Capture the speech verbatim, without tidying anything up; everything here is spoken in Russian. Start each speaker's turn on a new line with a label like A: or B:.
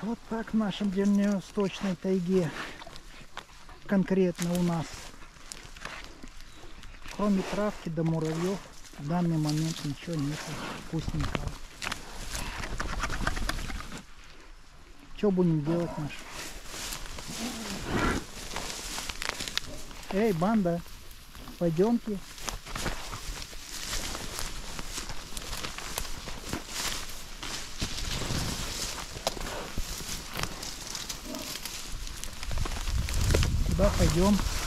A: Вот так в нашем дальневосточной тайге конкретно у нас, кроме травки да муравьев, в данный момент ничего нет вкусненького. Что будем делать, наш? Эй, банда, пойдемте. Куда пойдем?